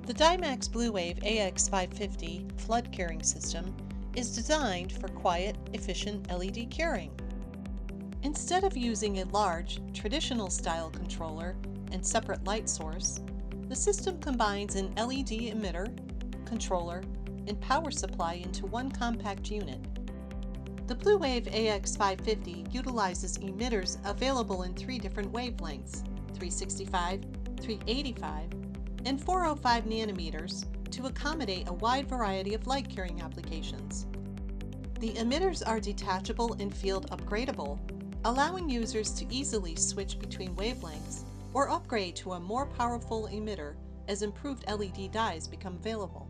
The Dymax BlueWave AX-550 flood curing system is designed for quiet, efficient LED curing. Instead of using a large, traditional style controller and separate light source, the system combines an LED emitter, controller, and power supply into one compact unit. The BlueWave AX-550 utilizes emitters available in 3 different wavelengths, 365, 385, and 405 nanometers to accommodate a wide variety of light curing applications. The emitters are detachable and field upgradable, allowing users to easily switch between wavelengths or upgrade to a more powerful emitter as improved LED dyes become available.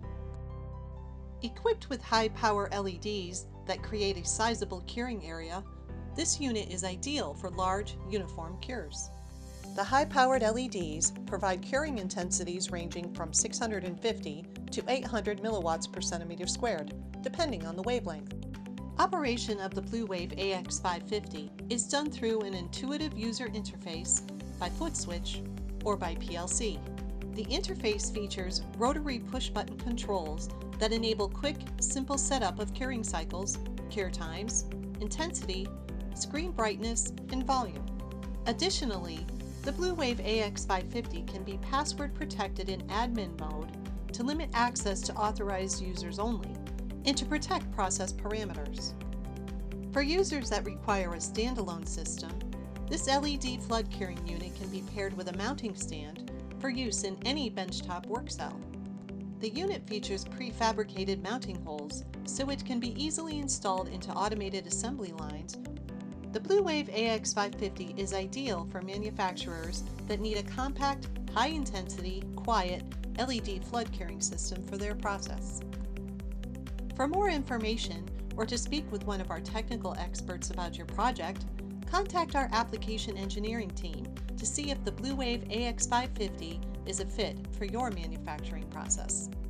Equipped with high-power LEDs that create a sizable curing area, this unit is ideal for large, uniform cures. The high-powered LEDs provide curing intensities ranging from 650 to 800 milliwatts per centimeter squared, depending on the wavelength. Operation of the BlueWave AX-550 is done through an intuitive user interface by foot switch or by PLC. The interface features rotary push-button controls that enable quick, simple setup of curing cycles, cure times, intensity, screen brightness, and volume. Additionally, the BlueWave AX-550 can be password protected in admin mode to limit access to authorized users only and to protect process parameters. For users that require a standalone system, this LED flood curing unit can be paired with a mounting stand for use in any benchtop work cell. The unit features prefabricated mounting holes, so it can be easily installed into automated assembly lines. The BlueWave AX-550 is ideal for manufacturers that need a compact, high-intensity, quiet LED flood curing system for their process. For more information or to speak with one of our technical experts about your project, contact our application engineering team to see if the BlueWave AX-550 is a fit for your manufacturing process.